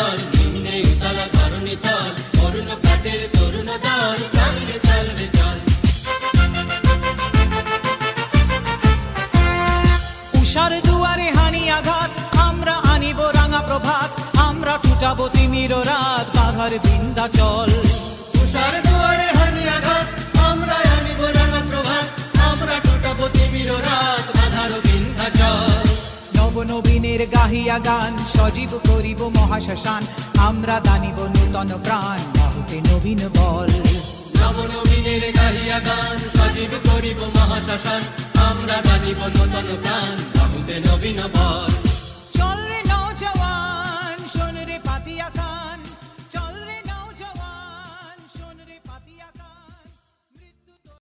দল নিম্নে উতল ধরণী তল অরুণ প্রাতের তরুণ দল চলবে চলবে চল উষার দুয়ারে হানি আঘাত আমরা আনিব রাঙা প্রভাত আমরা টুটাবো তিমির রাত বাঘার বিন্ধ্যাচল উষার দুয়ারে হানি আঘাত আমরা আনিব রাঙা প্রভাত আমরা টুটাবো তিমির রাত বাধার বিন্ধ্যাচল নবনবীনের গাহিয়া গান সজীব করিব মহাশ্মশান আমরা দানিব নূতন প্রাণ বাহুতে নবীন বল নবনবীনের গাহিয়া গান সজীব করিব মহাশ্মশান আমরা দানিব নূতন প্রাণ বাহুতে নবীন বল